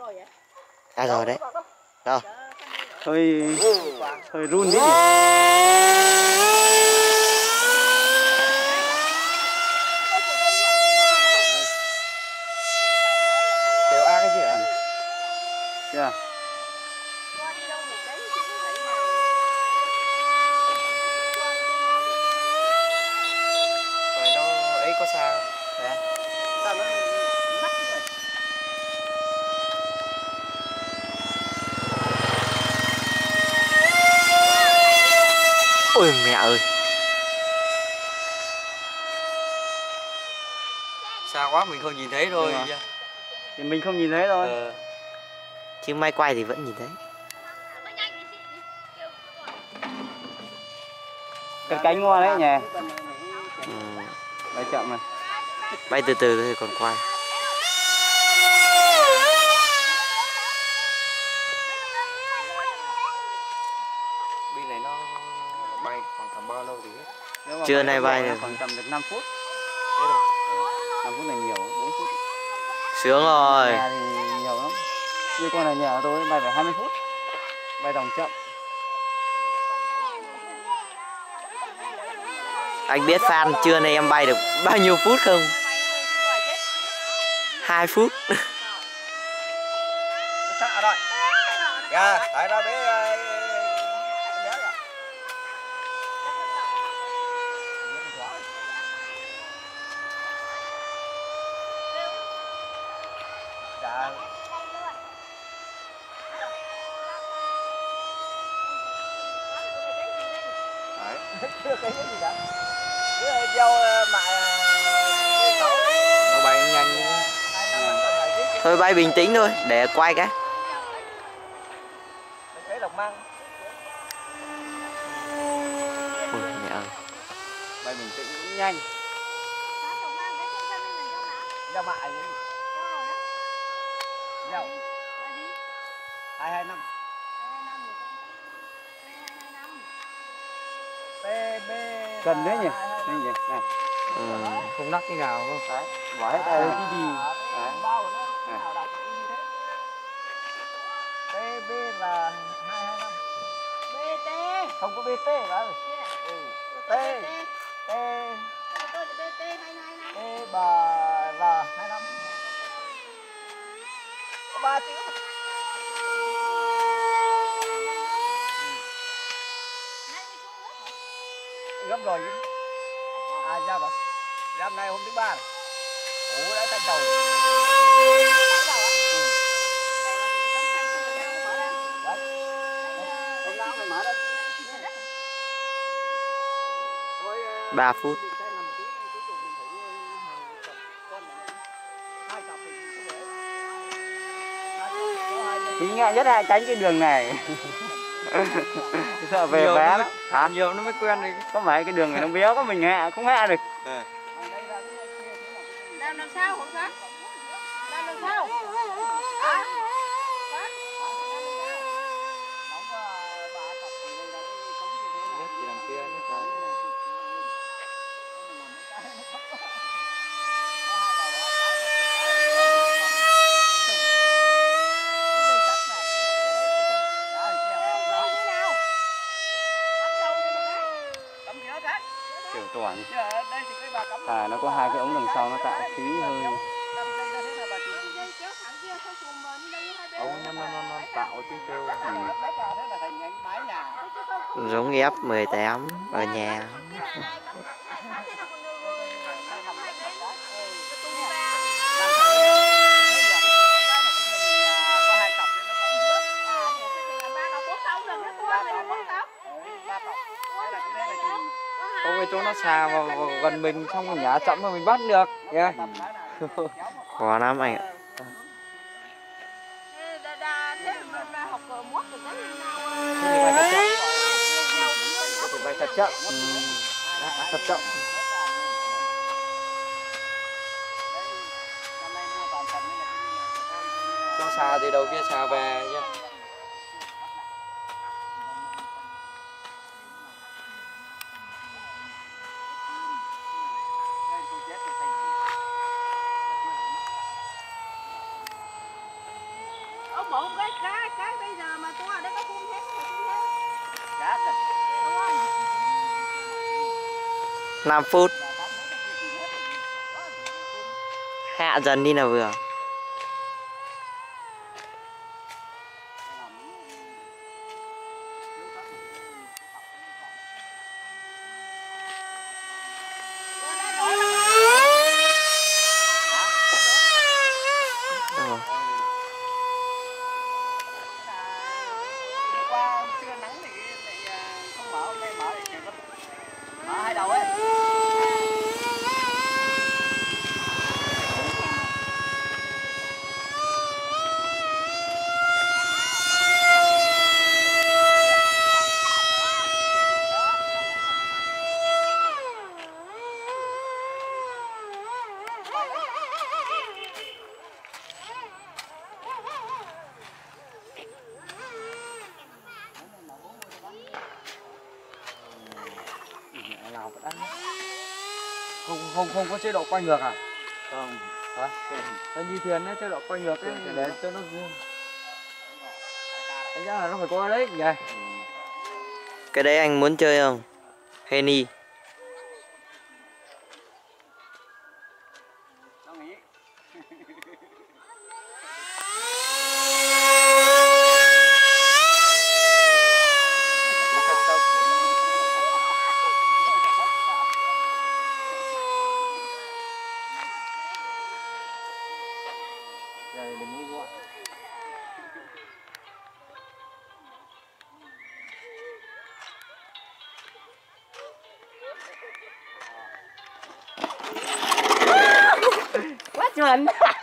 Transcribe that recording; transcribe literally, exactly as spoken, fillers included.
À rồi đấy. Đâu? Hơi hơi run đi. Kéo A cái gì hả? Chưa. Rồi nó ấy có xa không? Đấy. Sao nó nắp như vậy? Ôi mẹ ơi. Xa quá mình không nhìn thấy thôi. Thì mình không nhìn thấy thôi. Ờ. Chứ máy quay thì vẫn nhìn thấy. Cái cánh ngon đấy nhỉ. Ừ. Bay chậm này. Bay từ từ thôi còn quay. Bên này nó bay khoảng tầm bao lâu thì hết? Trưa nay bay được khoảng tầm được năm phút. Thế rồi. năm phút này nhiều, bốn phút. Sướng rồi. Nhà thì nhiều lắm. Như con này nhà tôi bay phải hai mươi phút. Bay đồng chậm. Anh biết Phan trưa nay em bay được bao nhiêu phút không? Hai phút. Xạ rồi. Dạ, tại ra bé dạ. Chưa thấy cái gì cả. Cứ đeo mại nó bay nhanh. Thôi bay bình tĩnh thôi, để quay cái. Cái độc măng. Ôi mẹ ơi. Bay bình tĩnh cũng nhanh. Đeo mại gì? Đeo. hai hai năm. Cần đấy nhỉ? Đây nhỉ? Này. Ừ. Không nắc cái nào không? Đấy, bỏ hết tay cái gì? Đấy. B B là hai hai năm. bê tê. Không có bê tê cả rồi. Ừ. T. T. T bà là hai năm. Có ba chữ. Gấp rồi. À ra rồi. Năm nay hôm thứ ba. Ủa đã tăng đầu. ba phút. Ý ngại nhất là tránh cái đường này. Sợ về vé lắm. Hả? Nhiều nó mới quen đi. Có phải cái đường này nó béo có mình hạ không hạ được. À. Làm làm sao hả con? Làm làm sao? Hả? Kiểu toàn. À nó có hai cái ống đằng sau nó tạo khí hơi. Ống nó, nó, nó tạo tiếng kêu. Ừ. Giống ép mười tám ở nhà. Không cái chỗ nó xà vào, vào gần mình xong rồi nhả chậm mà mình bắt được. Yeah. Khó lắm anh ạ. Bay thật chậm. Ừ. Thật chậm. Nó xà từ đầu kia xà về nhá. bộ cái cái cái bây giờ mà tôi ở đây có phun thế phun thế. Giá kìa. Đúng không? năm phút. Hạ dần đi nào vừa. Qua trưa nắng thì lại không mở, hôm nay mở thì chỉ có mở hai đầu ấy. Nào vẫn ăn không không không có chế độ quay ngược à? Không. Hả? Nó như thuyền ấy, chế độ quay ngược ấy để cho nó anh chắc là nó phải có đấy nhỉ? Cái đấy anh muốn chơi không? Henny. Nó nghĩ. Rồi đừng ngu quá. Quá chuẩn.